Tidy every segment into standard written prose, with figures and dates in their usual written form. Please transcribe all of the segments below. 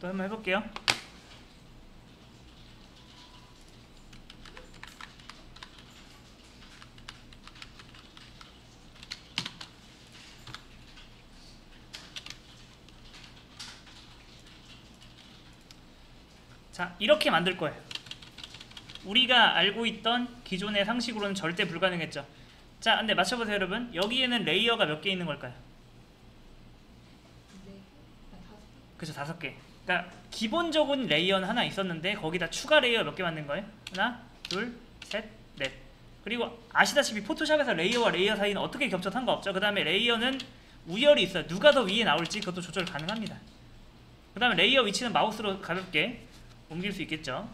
그럼 한번 해볼게요. 자, 이렇게 만들 거예요. 우리가 알고 있던 기존의 상식으로는 절대 불가능했죠. 자, 근데 맞춰보세요 여러분. 여기에는 레이어가 몇 개 있는 걸까요? 그죠, 5개. 그러니까 기본적인 레이어는 하나 있었는데 거기다 추가 레이어 몇 개 만든 거예요? 하나, 둘, 셋, 넷. 그리고 아시다시피 포토샵에서 레이어와 레이어 사이는 어떻게 겹쳐 상관없죠. 그 다음에 레이어는 우열이 있어요. 누가 더 위에 나올지 그것도 조절 가능합니다. 그 다음에 레이어 위치는 마우스로 가볍게 옮길 수 있겠죠.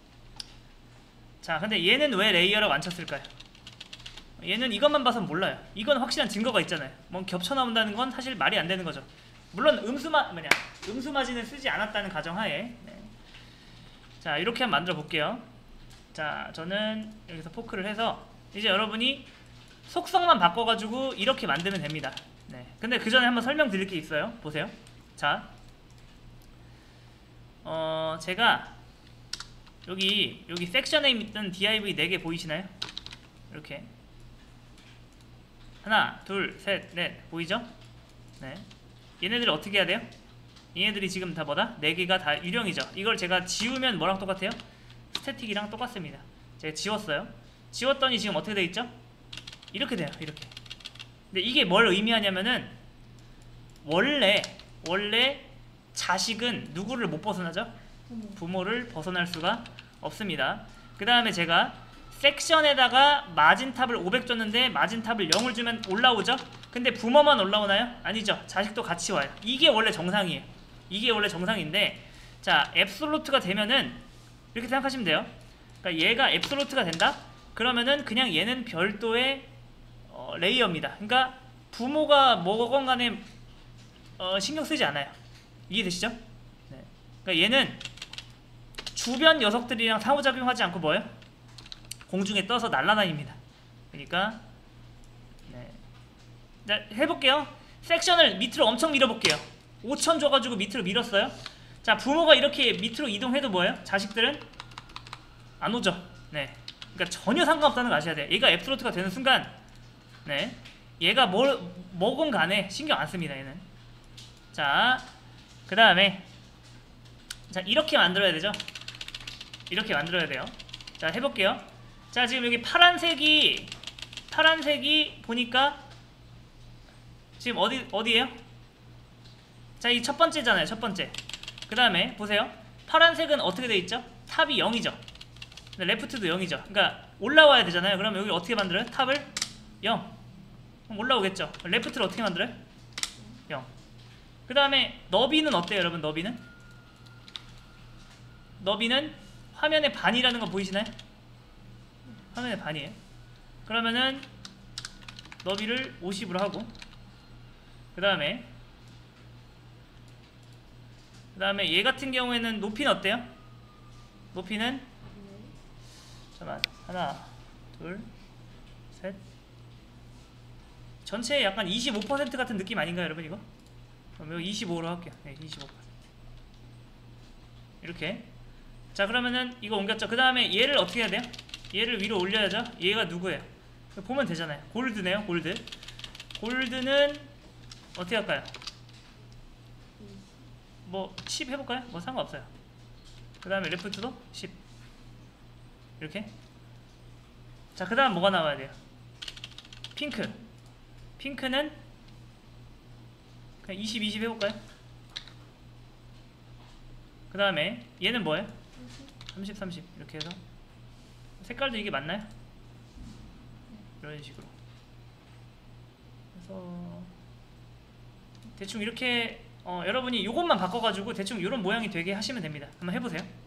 자, 근데 얘는 왜 레이어라고 안 쳤을까요? 얘는 이것만 봐선 몰라요. 이건 확실한 증거가 있잖아요. 뭐 겹쳐 나온다는 건 사실 말이 안 되는 거죠. 물론 음수마진을 쓰지 않았다는 가정하에. 네. 자, 이렇게 한번 만들어 볼게요. 자, 저는 여기서 포크를 해서 이제 여러분이 속성만 바꿔가지고 이렇게 만들면 됩니다. 네. 근데 그 전에 한번 설명드릴 게 있어요. 보세요. 자, 제가 여기 섹션에 있던 div 4개 보이시나요? 이렇게 하나, 둘, 셋, 넷 보이죠? 네. 얘네들을 어떻게 해야 돼요? 얘네들이 지금 다 뭐다? 4개가 다 유령이죠. 이걸 제가 지우면 뭐랑 똑같아요? 스태틱이랑 똑같습니다. 제가 지웠어요. 지웠더니 지금 어떻게 돼 있죠? 이렇게 돼요. 이렇게. 근데 이게 뭘 의미하냐면은 원래 자식은 누구를 못 벗어나죠? 부모를 벗어날 수가 없습니다. 그 다음에 제가 섹션에다가 마진탑을 500 줬는데 마진탑을 0을 주면 올라오죠? 근데 부모만 올라오나요? 아니죠. 자식도 같이 와요. 이게 원래 정상이에요. 이게 원래 정상인데, 자, 앱솔루트가 되면은 이렇게 생각하시면 돼요. 그러니까 얘가 앱솔루트가 된다? 그러면은 그냥 얘는 별도의 레이어입니다. 그러니까 부모가 뭐건 간에 신경 쓰지 않아요. 이해되시죠? 네. 그러니까 얘는 주변 녀석들이랑 상호작용하지 않고 뭐예요? 공중에 떠서 날아다닙니다. 그러니까 네. 자, 해볼게요. 섹션을 밑으로 엄청 밀어볼게요. 5000 줘가지고 밑으로 밀었어요. 자, 부모가 이렇게 밑으로 이동해도 뭐예요? 자식들은 안 오죠. 네. 그러니까 전혀 상관없다는 거 아셔야 돼요. 얘가 앱솔루트가 되는 순간, 네, 얘가 뭐건 간에 신경 안 씁니다. 얘는. 자, 그 다음에 자, 이렇게 만들어야 되죠. 이렇게 만들어야 돼요. 자, 해볼게요. 자, 지금 여기 파란색이 보니까 지금 어디에요? 자, 이 첫 번째잖아요. 첫 번째. 그 다음에 보세요. 파란색은 어떻게 돼 있죠? 탑이 0이죠. 레프트도 0이죠. 그러니까 올라와야 되잖아요. 그러면 여기 어떻게 만들어요? 탑을 0. 그럼 올라오겠죠. 레프트를 어떻게 만들어요? 0. 그 다음에 너비는 어때요, 여러분? 너비는 화면의 반이라는 거 보이시나요? 화면의 반이에요. 그러면은 너비를 50으로 하고, 그 다음에 얘 같은 경우에는 높이는 어때요? 높이는 잠깐만, 하나, 둘, 셋. 전체에 약간 25% 같은 느낌 아닌가요, 여러분? 이거? 그럼 이거 25로 할게요. 네, 25%. 이렇게. 자, 그러면은 이거 옮겼죠. 그 다음에 얘를 어떻게 해야 돼요? 얘를 위로 올려야죠. 얘가 누구예요? 보면 되잖아요. 골드네요. 골드는 어떻게 할까요? 뭐 10 해볼까요? 뭐 상관없어요. 그 다음에 레프트도 10. 이렇게. 자, 그 다음 뭐가 나와야 돼요? 핑크는 그냥 20 해볼까요? 그 다음에 얘는 뭐예요? 30 이렇게 해서 색깔도 이게 맞나요? 이런 식으로 그래서 대충 이렇게 여러분이 요것만 바꿔가지고 대충 이런 모양이 되게 하시면 됩니다. 한번 해보세요.